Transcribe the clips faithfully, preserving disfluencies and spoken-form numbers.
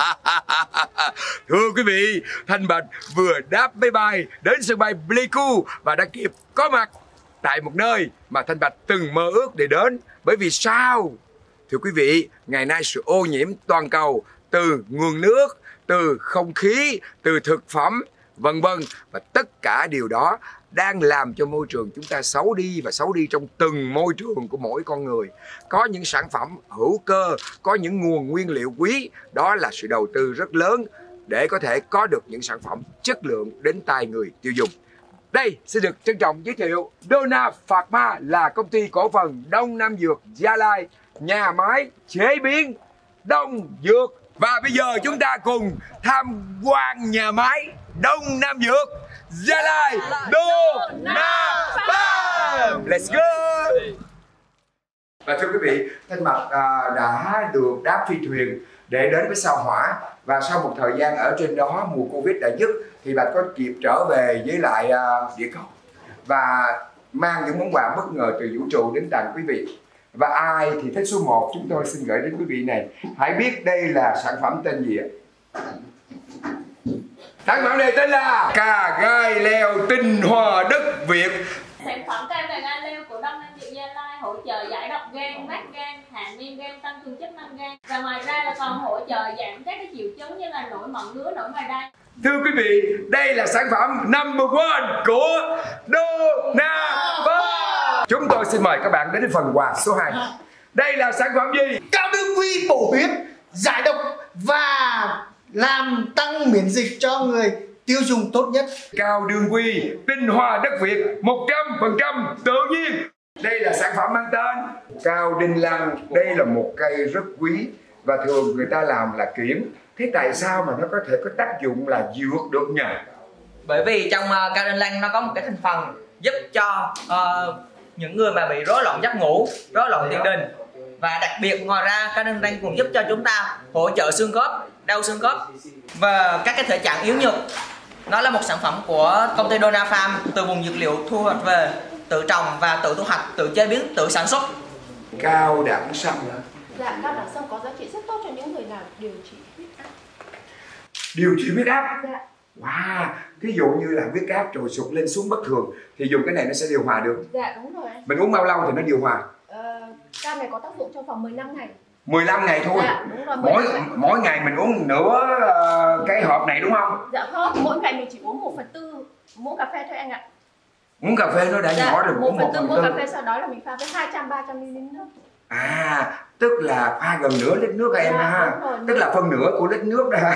Thưa quý vị, Thanh Bạch vừa đáp máy bay đến sân bay Pleiku và đã kịp có mặt tại một nơi mà Thanh Bạch từng mơ ước để đến. Bởi vì sao? Thưa quý vị, ngày nay sự ô nhiễm toàn cầu từ nguồn nước, từ không khí, từ thực phẩm, vân vân, và tất cả điều đó đang làm cho môi trường chúng ta xấu đi, và xấu đi trong từng môi trường của mỗi con người. Có những sản phẩm hữu cơ, có những nguồn nguyên liệu quý, đó là sự đầu tư rất lớn để có thể có được những sản phẩm chất lượng đến tay người tiêu dùng. Đây, xin được trân trọng giới thiệu Dona Pharma là công ty cổ phần Đông Nam Dược Gia Lai, nhà máy chế biến Đông Dược. Và bây giờ chúng ta cùng tham quan nhà máy Đông Nam Dược Gia Lai Dona Pharma. Let's go! Và thưa quý vị, Thanh Bạch à, đã được đáp phi thuyền để đến với sao Hỏa. Và sau một thời gian ở trên đó, mùa Covid đã dứt, thì Bạch có kịp trở về với lại uh, địa cầu và mang những món quà bất ngờ từ vũ trụ đến tặng quý vị. Và ai thì thích số một, chúng tôi xin gửi đến quý vị này. Hãy biết đây là sản phẩm tên gì ạ? Sản phẩm này tên là cà gai leo tinh hoa đất Việt. Sản phẩm cà gai leo của Đông Nam Dược Gia Lai hỗ trợ giải độc gan, mát gan, hạ men gan, tăng cường chức năng gan. Và ngoài ra là còn hỗ trợ giảm các cái triệu chứng như là nổi mẩn ngứa, nổi ngoài đai. Thưa quý vị, đây là sản phẩm number one của Dona Pharma. Chúng tôi xin mời các bạn đến phần quà số hai. Đây là sản phẩm gì? Cao đương quy bổ huyết, giải độc và làm tăng miễn dịch cho người tiêu dùng tốt nhất. Cao đương quy, tinh hoa đất Việt, một trăm phần trăm tự nhiên. Đây là sản phẩm mang tên Cao Đinh Lăng. Đây là một cây rất quý và thường người ta làm là kiểng. Thế tại sao mà nó có thể có tác dụng là dược được nhỉ? Bởi vì trong uh, Cao Đinh Lăng nó có một cái thành phần giúp cho uh, những người mà bị rối loạn giấc ngủ, rối loạn tiền đình. Và đặc biệt ngoài ra Cao Đinh Lăng cũng giúp cho chúng ta hỗ trợ xương khớp, đau xương khớp và các cái thể trạng yếu nhược. Nó là một sản phẩm của công ty Dona Farm, từ vùng dược liệu thu hoạch về, tự trồng và tự thu hoạch, tự chế biến, tự sản xuất. Cao đẳng sâm hả? Dạ, cao đẳng sâm có giá trị rất tốt cho những người nào điều trị huyết áp. Điều trị huyết áp? Dạ. Wow, ví dụ như là huyết áp trồi sụt lên xuống bất thường thì dùng cái này nó sẽ điều hòa được. Dạ, đúng rồi. Mình uống bao lâu thì nó điều hòa? Ờ, cam này có tác dụng trong vòng mười lăm ngày. mười lăm ngày thôi. Dạ, đúng rồi. Mỗi mỗi ngày mình uống nửa uh, cái hộp này đúng không? Dạ không, mỗi ngày mình chỉ uống một phần tư muỗng cà phê thôi anh ạ. Uống cà phê nó đã dạ, nhỏ được một uống phần một tư phần muỗng tư. cà phê, sau đó là mình pha với hai trăm ba trăm mi li lít nước. À, tức là pha gần nửa lít nước em dạ, ha. rồi, Tức là phân nửa của lít nước đó.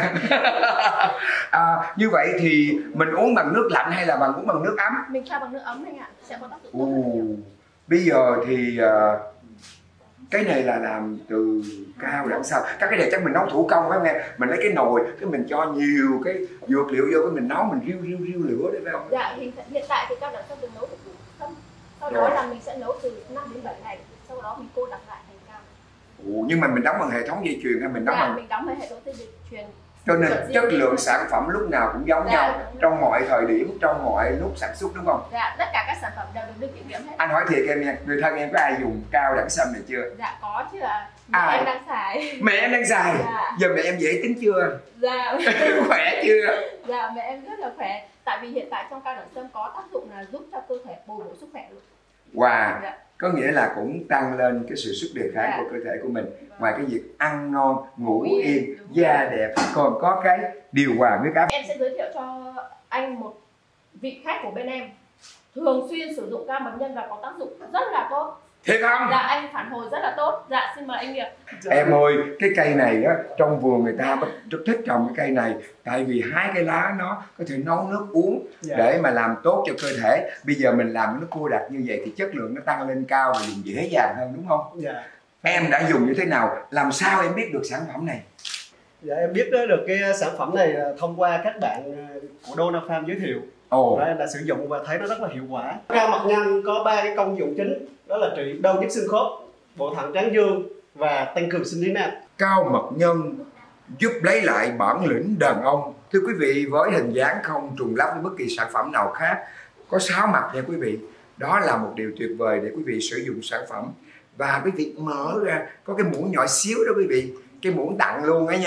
À, như vậy thì mình uống bằng nước lạnh hay là bằng uống bằng nước ấm? Mình pha bằng nước ấm anh ạ, sẽ có tác dụng tốt Ồ, hơn nhiều. bây giờ thì uh, cái này là làm từ cao đẳng sao? Các cái này chắc mình nấu thủ công phải không em? Mình lấy cái nồi, cái mình cho nhiều cái dược liệu vô, cái mình nấu, mình riu riu riu lửa đấy phải không? Dạ, hiện, hiện tại thì cao đẳng sâm được nấu từ thủ công. Sau đó là mình sẽ nấu từ năm đến bảy ngày, sau đó mình cô đặc lại thành cao. Ồ, nhưng mà mình đóng bằng hệ thống dây chuyền hay mình đóng dạ, bằng... mình đóng bằng hệ thống dây chuyền. Cho nên chất lượng sản phẩm lúc nào cũng giống dạ, nhau trong mọi thời điểm, trong mọi lúc sản xuất đúng không? Dạ, tất cả các sản phẩm đều được đưa kiểm nghiệm hết. Anh hỏi thiệt em nha, người thân em có ai dùng cao đẳng sâm này chưa? Dạ có chứ ạ. Mẹ à, em đang xài. Mẹ em đang xài? Dạ. Giờ mẹ em dễ tính chưa? Dạ. Khỏe chưa? Dạ, mẹ em rất là khỏe. Tại vì hiện tại trong cao đẳng sâm có tác dụng là giúp cho cơ thể bồi bổ sức khỏe luôn. Wow, dạ. Có nghĩa là cũng tăng lên cái sự sức đề kháng dạ. của cơ thể của mình. Ngoài cái việc ăn ngon, ngủ yên, yên da đẹp, còn có cái điều hòa huyết áp. Em sẽ giới thiệu cho anh một vị khách của bên em thường xuyên sử dụng cam mật nhân và có tác dụng rất là tốt. Thiệt không? Dạ, anh phản hồi rất là tốt. Dạ, xin mời anh Nghiệp. Em ơi, cái cây này á, trong vườn người ta rất thích trồng cái cây này. Tại vì hái cái lá nó có thể nấu nước uống dạ. để mà làm tốt cho cơ thể. Bây giờ mình làm nó cô đặc như vậy thì chất lượng nó tăng lên cao và dùng dễ dàng hơn đúng không? Dạ. Em đã dùng như thế nào? Làm sao em biết được sản phẩm này? Dạ, em biết được cái sản phẩm này thông qua các bạn của Dona Farm giới thiệu. Ồ. Và em đã sử dụng và thấy nó rất là hiệu quả. Cao mật nhân có ba cái công dụng chính, đó là trị đau nhức xương khớp, bộ thận tráng dương và tăng cường sinh lý nam. Cao mật nhân giúp lấy lại bản lĩnh đàn ông. Thưa quý vị, với hình dáng không trùng lắp với bất kỳ sản phẩm nào khác, có sáu mặt nha quý vị. Đó là một điều tuyệt vời để quý vị sử dụng sản phẩm. Và quý vị mở ra có cái muỗng nhỏ xíu đó quý vị, cái muỗng tặng luôn á nha,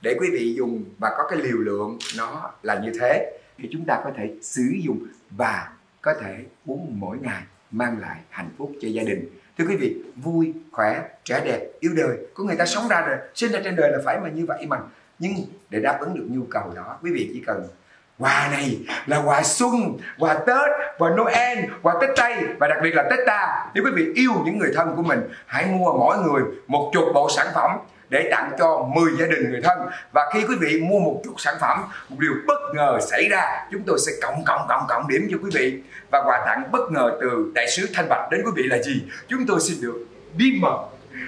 để quý vị dùng và có cái liều lượng nó là như thế thì chúng ta có thể sử dụng và có thể uống mỗi ngày, mang lại hạnh phúc cho gia đình. Thưa quý vị, vui, khỏe, trẻ đẹp, yêu đời. Có người ta sống ra rồi, sinh ra trên đời là phải mà như vậy mà. Nhưng để đáp ứng được nhu cầu đó, quý vị chỉ cần quà này là quà xuân, quà Tết, quà Noel, quà Tết Tây và đặc biệt là Tết ta. Nếu quý vị yêu những người thân của mình, hãy mua mỗi người một chục bộ sản phẩm để tặng cho mười gia đình người thân. Và khi quý vị mua một chút sản phẩm, một điều bất ngờ xảy ra, chúng tôi sẽ cộng cộng cộng cộng điểm cho quý vị. Và quà tặng bất ngờ từ đại sứ Thanh Bạch đến quý vị là gì? Chúng tôi xin được bí mật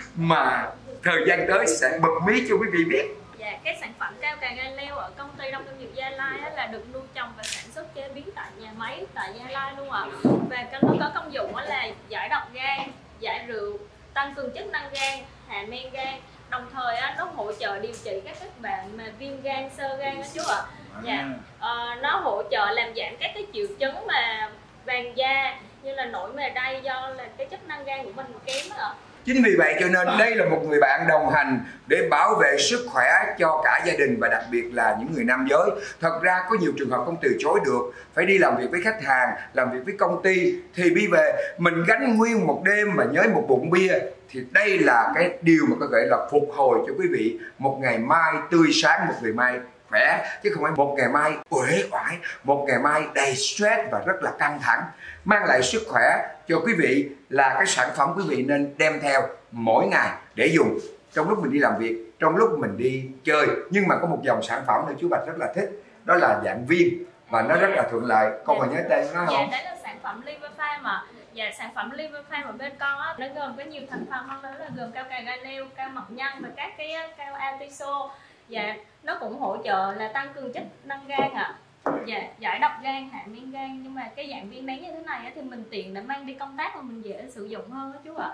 mà thời gian tới sẽ bật mí cho quý vị biết. Dạ, cái sản phẩm cao cà gai leo ở công ty Đông Lâm Dược Gia Lai á, là được nuôi trồng và sản xuất chế biến tại nhà máy tại Gia Lai luôn ạ. Và nó có công dụng là giải độc gan, giải rượu, tăng cường chức năng gan, hạ men gan. Đồng thời á, nó hỗ trợ điều trị các các bệnh mà viêm gan, xơ gan đó chú ạ. Dạ, à, nó hỗ trợ làm giảm các cái triệu chứng mà vàng da như là nổi mề đay do là cái chức năng gan của mình kém ạ. Chính vì vậy cho nên đây là một người bạn đồng hành để bảo vệ sức khỏe cho cả gia đình và đặc biệt là những người nam giới. Thật ra có nhiều trường hợp không từ chối được, phải đi làm việc với khách hàng, làm việc với công ty thì đi về mình gánh nguyên một đêm mà nhớ một bụng bia. Thì đây là cái điều mà có thể là phục hồi cho quý vị một ngày mai tươi sáng, một ngày mai khỏe, chứ không phải một ngày mai uể oải, một ngày mai đầy stress và rất là căng thẳng. Mang lại sức khỏe cho quý vị là cái sản phẩm quý vị nên đem theo mỗi ngày để dùng trong lúc mình đi làm việc, trong lúc mình đi chơi. Nhưng mà có một dòng sản phẩm này chú Bạch rất là thích, đó là dạng viên và nó rất là thuận lợi. Con còn nhớ tên nó không? Dạ, đấy là sản phẩm Liver Farm mà. Dạ, sản phẩm Liver Farm ở bên con á, nó gồm có nhiều thành phần hơn, đó là gồm cao cà gai leo, cao mọc nhân và các cái cao antiso. Dạ, nó cũng hỗ trợ là tăng cường chức năng gan ạ. À. Dạ, giải độc gan, hạ men gan. Nhưng mà cái dạng viên nén như thế này á, thì mình tiện để mang đi công tác và mình dễ sử dụng hơn đó chú ạ.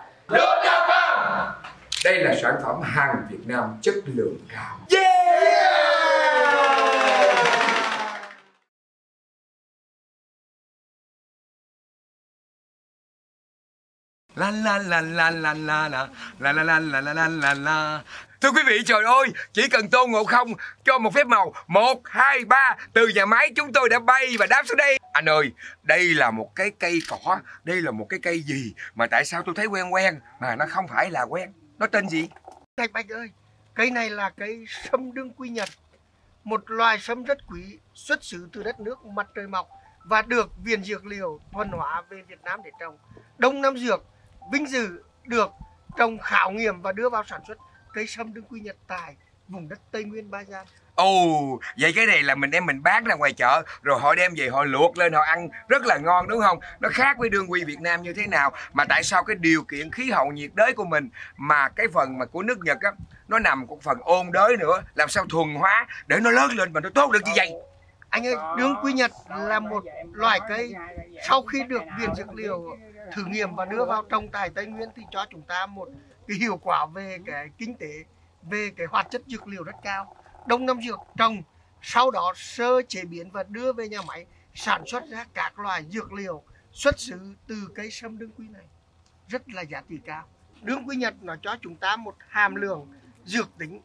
À. Đây là sản phẩm hàng Việt Nam chất lượng cao. Yeah! La la la la la la la la la la la la la la. Thưa quý vị, trời ơi, chỉ cần Tôn Ngộ Không cho một phép màu một, hai, ba, từ nhà máy chúng tôi đã bay và đáp xuống đây. Anh ơi, đây là một cái cây cỏ, đây là một cái cây gì mà tại sao tôi thấy quen quen mà nó không phải là quen? Nó tên gì? Thạch Bạch ơi, cây này là cây sâm đương quy Nhật, một loài sâm rất quý, xuất xứ từ đất nước mặt trời mọc và được Viện Dược liệu thuần hóa về Việt Nam để trồng. Đông Nam Dược vinh dự được trồng khảo nghiệm và đưa vào sản xuất cây sâm đương quy Nhật tại vùng đất Tây Nguyên Ba Gian. Ồ, oh, vậy cái này là mình đem mình bán ra ngoài chợ rồi họ đem về họ luộc lên họ ăn rất là ngon đúng không? Nó khác với đương quy Việt Nam như thế nào? Mà tại sao cái điều kiện khí hậu nhiệt đới của mình mà cái phần mà của nước Nhật á nó nằm một phần ôn đới nữa, làm sao thuần hóa để nó lớn lên mà nó tốt được như vậy? Anh ơi, đương quy Nhật là một loài cây sau khi được Viện Dược liệu thử nghiệm và đưa vào trồng tại Tây Nguyên thì cho chúng ta một cái hiệu quả về cái kinh tế, về cái hoạt chất dược liệu rất cao. Đông Nam Dược trồng, sau đó sơ chế biến và đưa về nhà máy sản xuất ra các loại dược liệu xuất xứ từ cây sâm đương quy này, rất là giá trị cao. Đương quy Nhật nó cho chúng ta một hàm lượng dược tính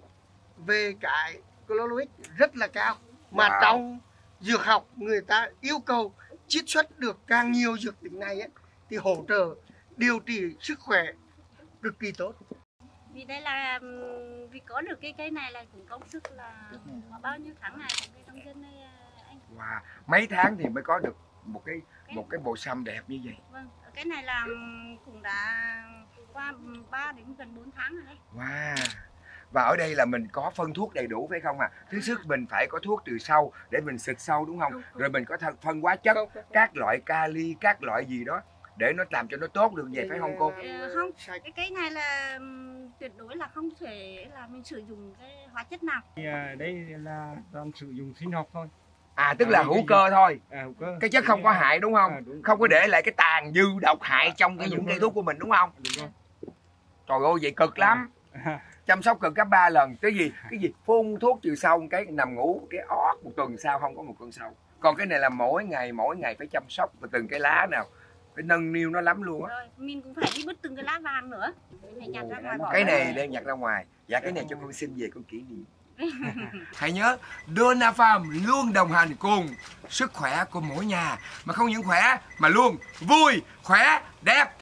về cái chloruric rất là cao, mà wow. Trong dược học người ta yêu cầu chiết xuất được càng nhiều dược tính này ấy, thì hỗ trợ điều trị sức khỏe cực kỳ tốt. Vì đây là vì có được cái cây này là cũng công sức là bao nhiêu tháng này của cái nông dân này anh. Wow, mấy tháng thì mới có được một cái, cái một cái bộ sâm đẹp như vậy. Vâng, cái này là cũng đã qua ba đến gần bốn tháng rồi đấy. Wow. Và ở đây là mình có phân thuốc đầy đủ phải không ạ? À? Thứ sức mình phải có thuốc từ sâu để mình xịt sâu đúng không? Rồi mình có phân hóa chất, các loại kali, các loại gì đó để nó làm cho nó tốt được vậy phải không cô? Ờ, không, cái cái này là tuyệt đối là không thể là mình sử dụng cái hóa chất nào. Thì đây là toàn sử dụng sinh học thôi. À tức là hữu cơ thôi. À, hữu cơ. Cái chất không có hại đúng không? À, đúng. Không có để lại cái tàn dư độc hại trong cái à, những cây thuốc của mình đúng không? Đúng rồi. Trời ơi vậy cực lắm. À. Chăm sóc cực gấp ba lần. Cái gì? Cái gì? Phun thuốc trừ sâu cái nằm ngủ cái ót một tuần sau không có một con sâu. Còn cái này là mỗi ngày mỗi ngày phải chăm sóc và từng cái lá nào phải nâng niu nó lắm luôn á. Rồi, mình cũng phải đi bứt từng cái lá vàng nữa. Phải nhặt ra ngoài bỏ cái này đem nhặt ra ngoài. Dạ cái này cho con xin về con kỷ niệm. Hãy nhớ Donna Farm luôn đồng hành cùng sức khỏe của mỗi nhà, mà không những khỏe mà luôn vui, khỏe, đẹp.